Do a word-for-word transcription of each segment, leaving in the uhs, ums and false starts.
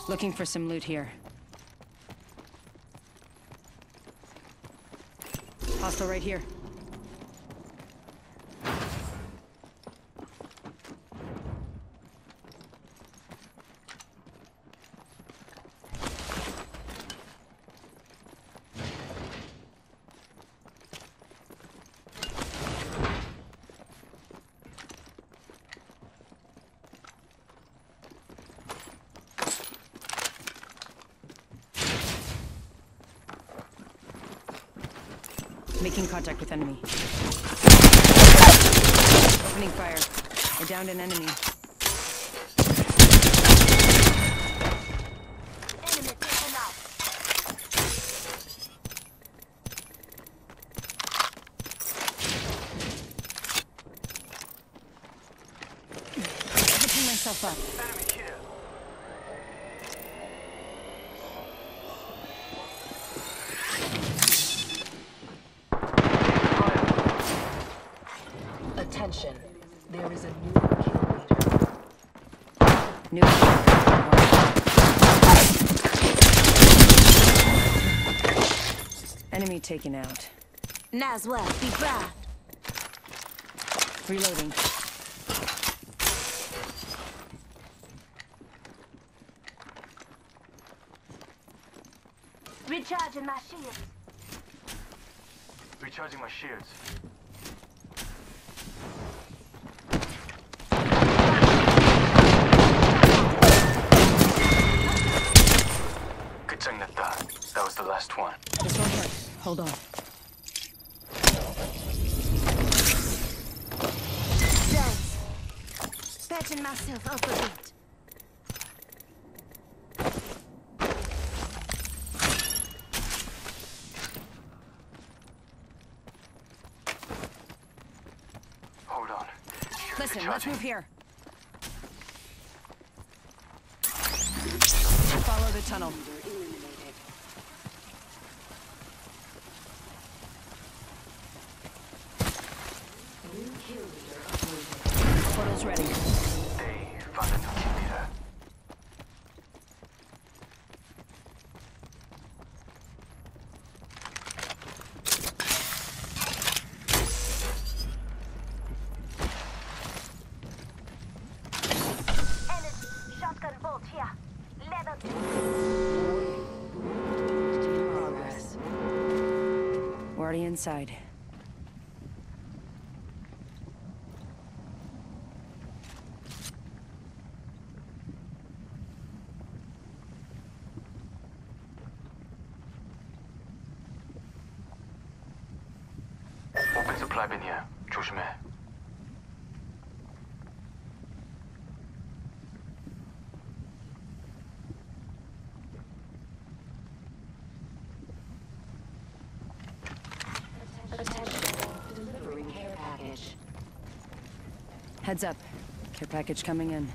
Looking for some loot here. Hostile right here. Making contact with enemy. Opening fire. I downed an enemy. Enemy taken out. Picking myself up. Enemy here. Attention, there is a new kill leader. New. Enemy taken out. Naswell, be proud. Reloading. Recharging my shields. Recharging my shields. 끝장났다. That was the last one. This one hurt. Hold on. Thanks. Patching myself up a bit. Hold on. Shields Listen, let's recharging. move here. Follow the tunnel. Portal's ready. They found a new kill leader. Enemy shotgun bolt here. Level two. Progress. We're already inside. Open supply bin here. 조심해. Delivering care package. Heads up. Care package coming in.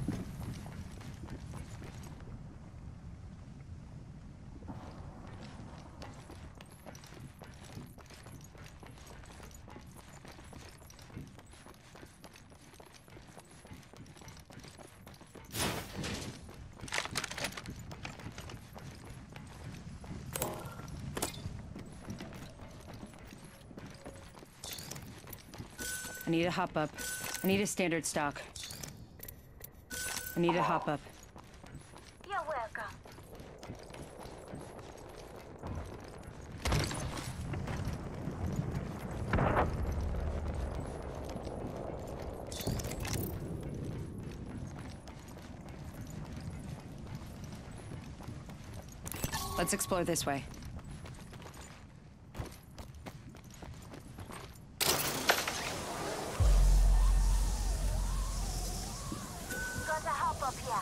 I need a hop up. I need a standard stock. I need a hop up. You're welcome. Let's explore this way. Got a hop up here.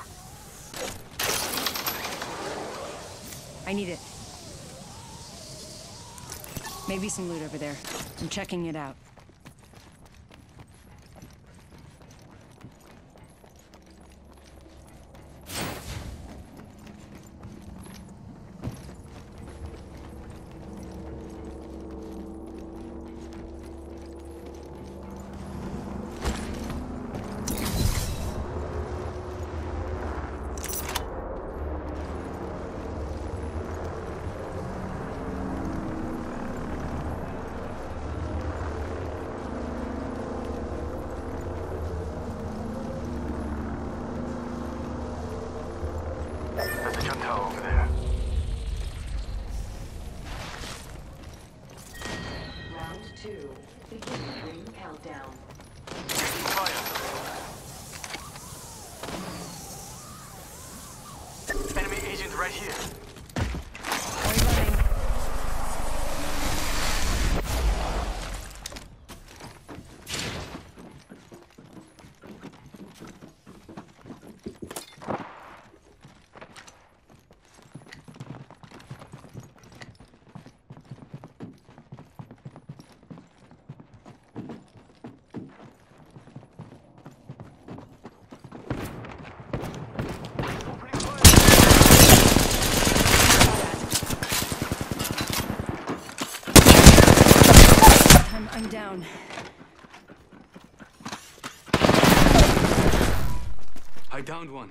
I need it. Maybe some loot over there. I'm checking it out. tower over there. Round two. Beginning ring countdown. Fire! Enemy agent right here. Reloading. I'm, I'm down. I downed one.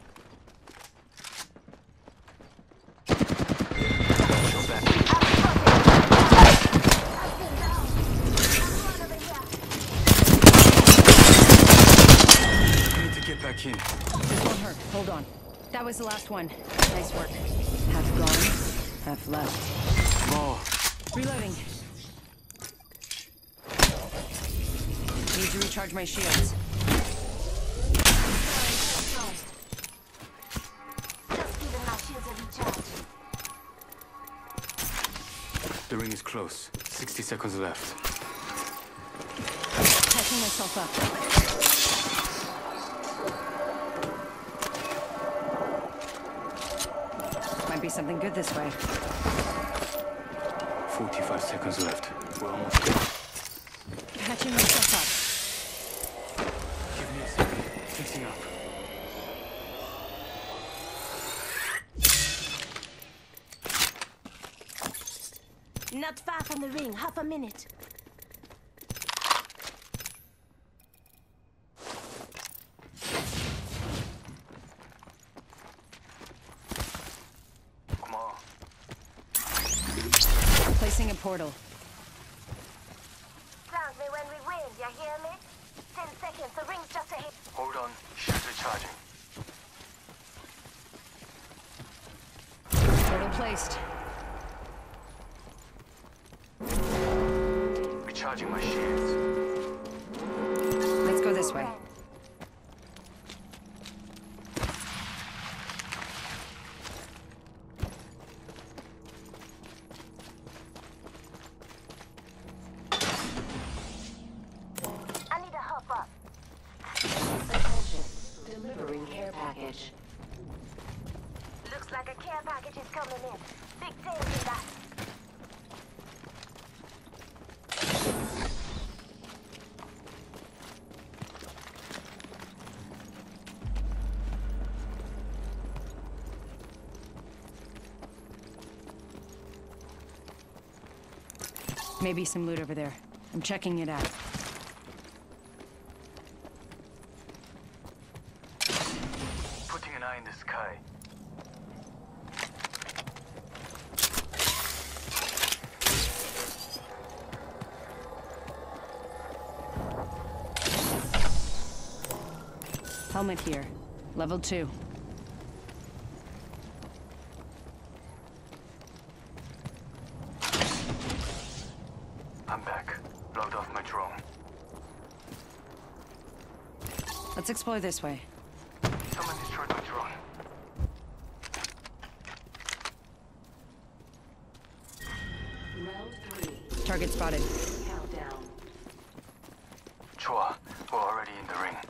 I need to get back in. This won't hurt. Hold on. That was the last one. Nice work. Half gone, half left. More. Reloading. Need to recharge my shields. Just giving my shields a recharge. The ring is close. sixty seconds left. Patching myself up. Might be something good this way. forty-five seconds left. We're almost there. Patching myself up. Give me a second. Fixing up. Not far from the ring, half a minute. Come on. Placing a portal. Sounds me when we win, you hear me? Ten seconds, the ring's just ahead. Hold on. Shields recharging. Portal placed. Recharging my shields. Let's go this way. I need to hop up. Attention. Delivering care package. Looks like a care package is coming in. Big things in that. Maybe some loot over there. I'm checking it out. Putting an eye in the sky. Helmet here. Level two. I'm back. Logged off my drone. Let's explore this way. Someone destroyed my drone. Round three. Target spotted. Countdown. Chua, we're already in the ring.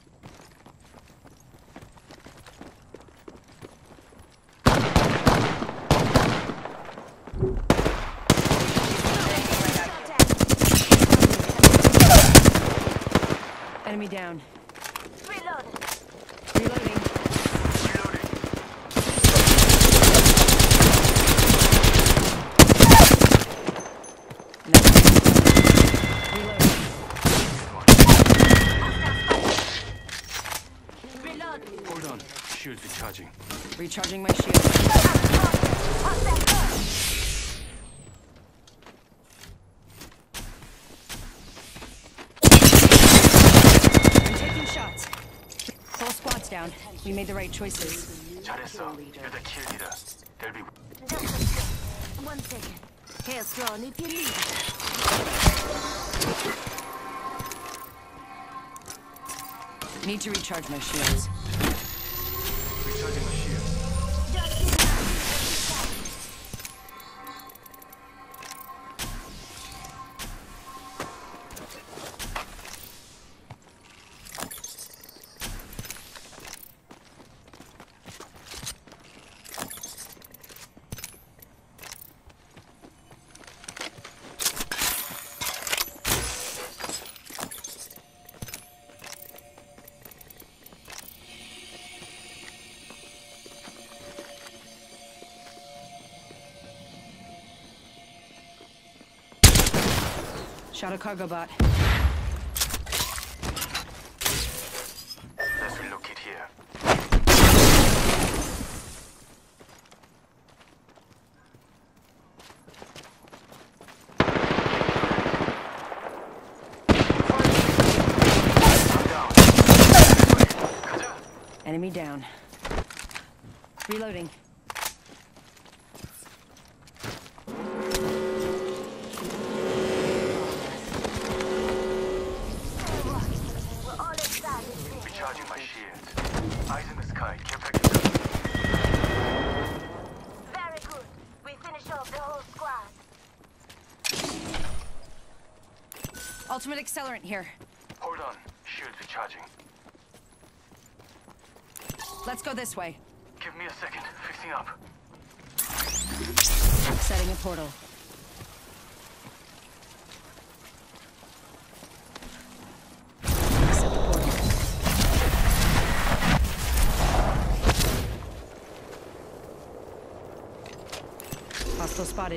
Enemy down. Reload. Reloading. Reloading. Reload. Hold on. Shields recharging. Recharging my shield. I'm taking shots. Whole squad's down. We made the right choices. 잘했어. You're the kill leader. They'll be. Just a sec. One second. Hair strong if you need it. Need to recharge my shields. Recharging my shield. Just keep an eye. Shot a cargo bot. Let's relocate here. Enemy down. Reloading. We're all inside this thing. Recharging my shield. Eyes in the sky. Care package. Very good. We finish off the whole squad. Ultimate accelerant here. Hold on. Shield recharging. Let's go this way. Give me a second. Fixing up. Setting a portal. Set the portal. Hostile spotted.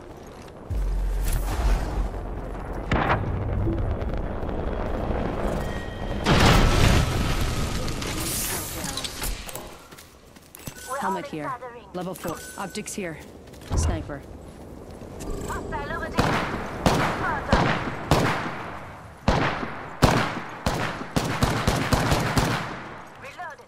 We're Helmet all here. inside the ring. Level four. Optics here. Sniper. Hostile over there. Further. Reloaded.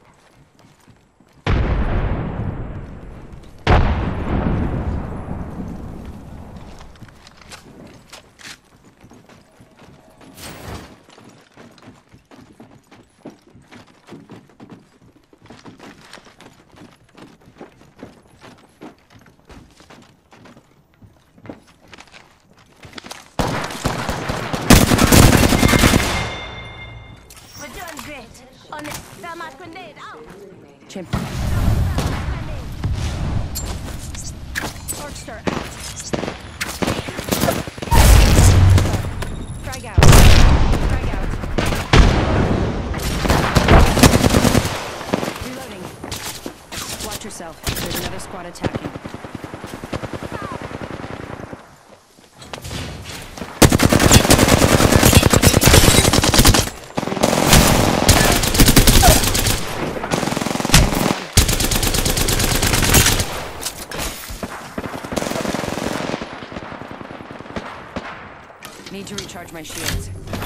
We're doing great. On it. Thermite grenade out. Chimp. Grenade. Arcstar out. Frag out. Frag out. Reloading. Watch yourself. There's another squad attacking. Need to recharge my shields.